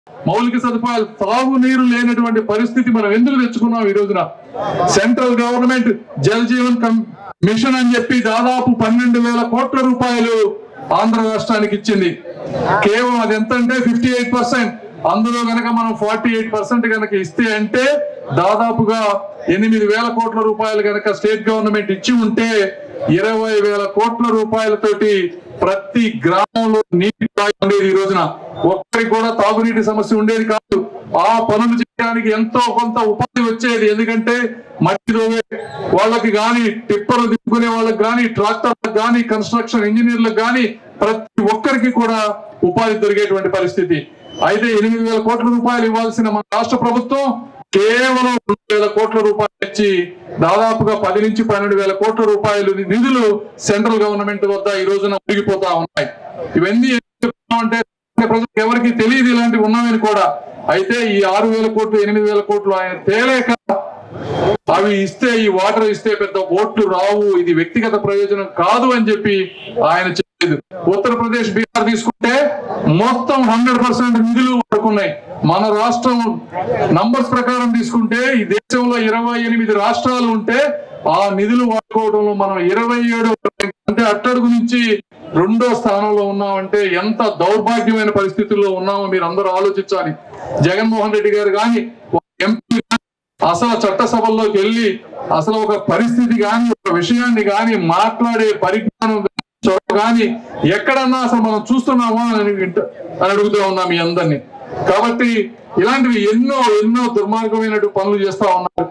మౌలిక సదుపాయాలు తాగునీరు లేనటువంటి పరిస్థితి మనం ఎందుకు తెచ్చుకున్నాం ఈ రోజున? Central government Jal Jeevan mission అని చెప్పి దాదాపు 12,000 కోట్ల రూపాయలు ఆంధ్ర రాష్ట్రానికి ఇచ్చింది. కేవలం అది ఎంత అంటే 58%. అందులో గనక మనం 48% గనక ఇస్తే అంటే దాదాపుగా 8,000 కోట్ల రూపాయలు గనక స్టేట్ గవర్నమెంట్ ఇచ్చి ఉంటే 20,000 కోట్ల రూపాయలతోటి ప్రతి గ్రామంలో నీటి ఉండేది. ఈ రోజున ఒక్కరికి కూడా తాగునీటి సమస్య ఉండేది కాదు. ఆ పనులు చేయడానికి ఎంతో కొంత ఉపాధి వచ్చేది. ఎందుకంటే మట్టి దోవే వాళ్ళకి గాని, టిప్పర్లు దిక్కునే వాళ్ళకి గాని, ట్రాక్టర్లకు గాని, కన్స్ట్రక్షన్ ఇంజనీర్లకు గాని ప్రతి ఒక్కరికి కూడా ఉపాధి దొరికేటువంటి పరిస్థితి. అయితే 8,000 కోట్ల రూపాయలు ఇవ్వాల్సిన మన రాష్ట్ర ప్రభుత్వం కేవలం 2,000 కోట్ల రూపాయలు ఇచ్చి దాదాపుగా 10 నుంచి 12,000 కోట్ల రూపాయలు నిధులు సెంట్రల్ గవర్నమెంట్ వద్ద ఈ రోజున మురిగిపోతా ఉన్నాయి. ఇవన్నీ అంటే ప్రజలకు ఎవరికి తెలియదు ఇలాంటివి ఉన్నామని కూడా. అయితే ఈ 6,000 కోట్లు 8,000 కోట్లు ఆయన తేలేక అవి ఇస్తే, ఈ వాటర్ ఇస్తే పెద్ద ఓట్లు రావు, ఇది వ్యక్తిగత ప్రయోజనం కాదు అని చెప్పి ఆయన చెప్పలేదు. ఉత్తరప్రదేశ్, బీహార్ తీసుకుంటే మొత్తం 100% నిధులు పడుకున్నాయి. మన రాష్ట్రం నంబర్స్ ప్రకారం తీసుకుంటే ఈ దేశంలో 28 రాష్ట్రాలు ఉంటే ఆ నిధులు వాడుకోవడంలో మనం 27 అంటే అట్టడుగు నుంచి 2వ స్థానంలో ఉన్నామంటే ఎంత దౌర్భాగ్యమైన పరిస్థితుల్లో ఉన్నామో మీరు అందరూ ఆలోచించాలి. జగన్మోహన్ రెడ్డి గారు కానీ, ఎంపీ అసలు చట్టసభల్లోకి వెళ్ళి అసలు ఒక పరిస్థితి కానీ, ఒక విషయాన్ని కానీ మాట్లాడే పరిజ్ఞానం కానీ ఎక్కడన్నా అసలు మనం చూస్తున్నామా అని అడుగుతూ ఉన్నాం మీ అందరినీ. కాబట్టి ఇలాంటివి ఎన్నో ఎన్నో దుర్మార్గమైన పనులు చేస్తా ఉన్నారు.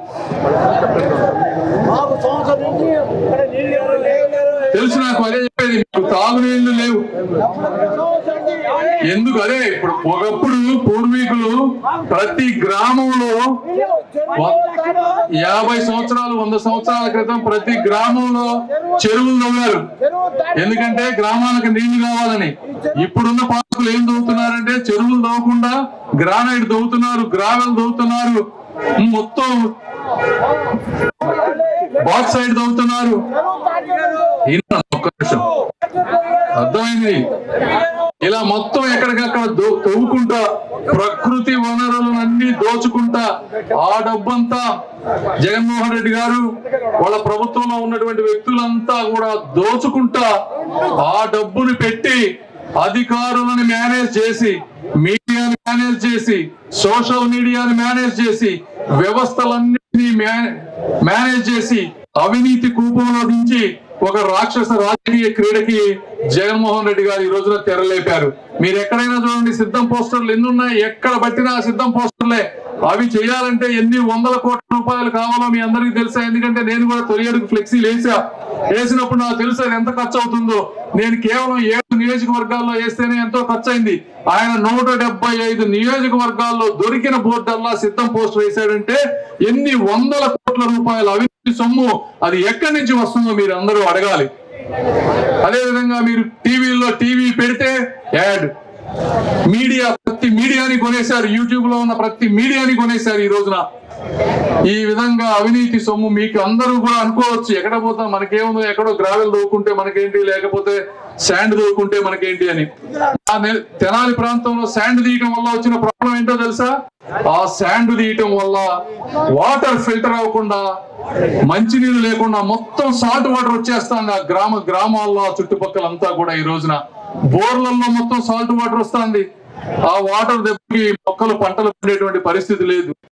తెలుసు నాకు, అదే చెప్పేది. మీకు తాగునీళ్లు లేవు ఎందుకు? అదే ఇప్పుడు ఒకప్పుడు పూర్వీకులు ప్రతి గ్రామంలో 50 సంవత్సరాలు 100 సంవత్సరాల క్రితం ప్రతి గ్రామంలో చెరువులు తవ్వారు. ఎందుకంటే గ్రామాలకు నీళ్లు కావాలని. ఇప్పుడున్న పాలకులు ఏం తవ్వుతున్నారంటే చెరువులు తవ్వకుండా గ్రానైట్ తవ్వుతున్నారు, గ్రావెల్ తవ్వుతున్నారు, మొత్తం బాక్సైడ్ తవ్వుతున్నారు. ఒక్క నిమిషం, అర్థమైంది? ఇలా మొత్తం ఎక్కడికక్కడ తవ్వుకుంటా ప్రకృతి వనరులను అన్ని దోచుకుంటా ఆ డబ్బంతా జగన్మోహన్ రెడ్డి గారు వాళ్ళ ప్రభుత్వంలో ఉన్నటువంటి వ్యక్తులంతా కూడా దోచుకుంటా ఆ డబ్బుని పెట్టి అధికారులను మేనేజ్ చేసి, మీడియాని మేనేజ్ చేసి, సోషల్ మీడియాని మేనేజ్ చేసి, వ్యవస్థలన్నింటినీ మేనేజ్ చేసి అవినీతి కూపంలో దించి ఒక రాక్షస రాజకీయ క్రీడకి జగన్మోహన్ రెడ్డి గారు ఈ రోజున తెరలేపారు. మీరు ఎక్కడైనా చూడండి, సిద్ధం పోస్టర్లు ఎన్ని ఉన్నాయి, ఎక్కడ పట్టినా సిద్ధం పోస్టర్లే. అవి చేయాలంటే ఎన్ని 100 కోట్ల రూపాయలు కావాలో మీ అందరికీ తెలుసా? ఎందుకంటే నేను కూడా తొలి అడుగు ఫ్లెక్సీలు వేసినప్పుడు నాకు తెలుసు అది ఎంత ఖర్చు అవుతుందో. నేను కేవలం 7 నియోజకవర్గాల్లో వేస్తేనే ఎంతో ఖర్చు అయింది. ఆయన 175 నియోజకవర్గాల్లో దొరికిన బోర్డల్లా సిద్ధం పోస్టర్ వేశాడంటే ఎన్ని 100 కోట్ల రూపాయలు అవినీతి సొమ్ము అది ఎక్కడి నుంచి వస్తుందో మీరు అందరూ అడగాలి. అదే విధంగా మీరు టీవీ పెడితే యాడ్, మీడియా ప్రతి మీడియాని కొనేశారు, యూట్యూబ్ లో ఉన్న ప్రతి మీడియాని కొనేశారు ఈ రోజున. ఈ విధంగా అవినీతి సొమ్ము మీకు అందరూ కూడా అనుకోవచ్చు, ఎక్కడ పోతాం మనకేముందో, ఎక్కడో గ్రావెల్ దూకుంటే మనకేంటి, లేకపోతే శాండ్ దూకుంటే మనకేంటి అని. తెనాలి ప్రాంతంలో శాండ్ తీయటం వల్ల వచ్చిన ప్రాబ్లం ఏంటో తెలుసా? ఆ శాండ్ తీయటం వల్ల వాటర్ ఫిల్టర్ అవ్వకుండా, మంచినీళ్ళు లేకుండా మొత్తం సాల్ట్ వాటర్ వచ్చేస్తుంది ఆ గ్రామాల్లో చుట్టుపక్కలంతా కూడా. ఈ రోజున బోర్లలో మొత్తం సాల్ట్ వాటర్ వస్తుంది. ఆ వాటర్ దెబ్బకి మొక్కలు పంటలు పండేటువంటి పరిస్థితి లేదు.